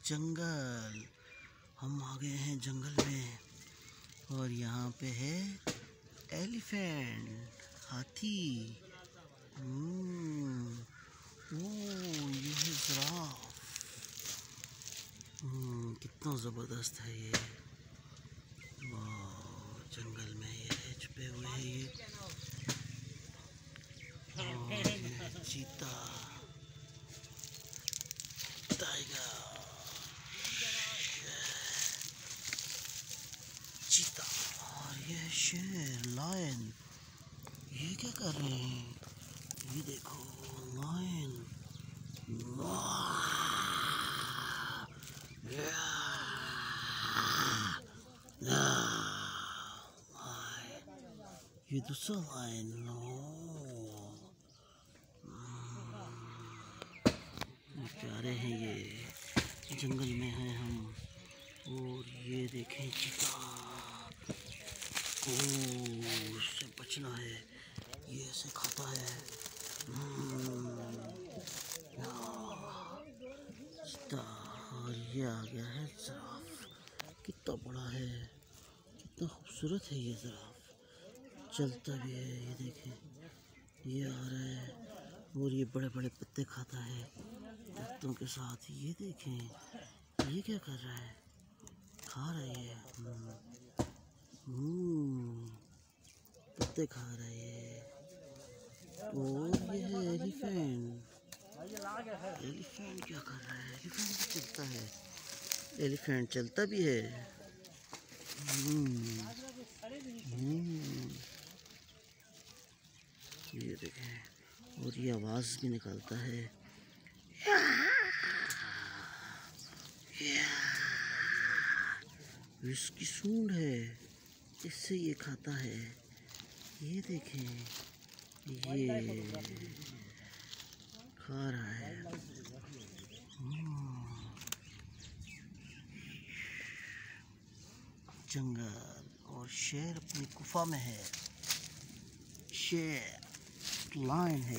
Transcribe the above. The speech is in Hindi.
जंगल। हम आ गए हैं जंगल में और यहाँ पे है एलिफेंट, हाथी। ये है जिराफ। कितना ज़बरदस्त है ये। वाह, जंगल में ये है, छुपे हुए हैं ये। और ये है चीता, टाइगर, चीता। और ये है शेर, लायन। ये क्या कर रहे हैं? ये देखो, लायन। ये दूसरा लायन। प्यारे हैं ये। जंगल में हैं हम। और ये देखें चीता। उससे बचना है, ये ऐसे खाता है। चीता। और ये आ गया है जिराफ। कितना बड़ा है, कितना खूबसूरत है ये जिराफ। चलता भी है, ये देखें, ये आ रहा है। और ये बड़े बड़े पत्ते खाता है पत्तों के साथ। ये देखें, ये क्या कर रहा है? खा रहा है ये। पत्ते खा रहा है ये। और ये है एलिफेंट। एलिफेंट क्या कर रहा है? एलिफेंट भी चलता है। एलिफेंट चलता भी है। ये देखें, और ये आवाज़ भी निकालता है। इसकी सूंड है, इससे ये खाता है। ये देखें, ये खा रहा है। जंगल। और शेर अपनी गुफा में है। शेर, लायन है।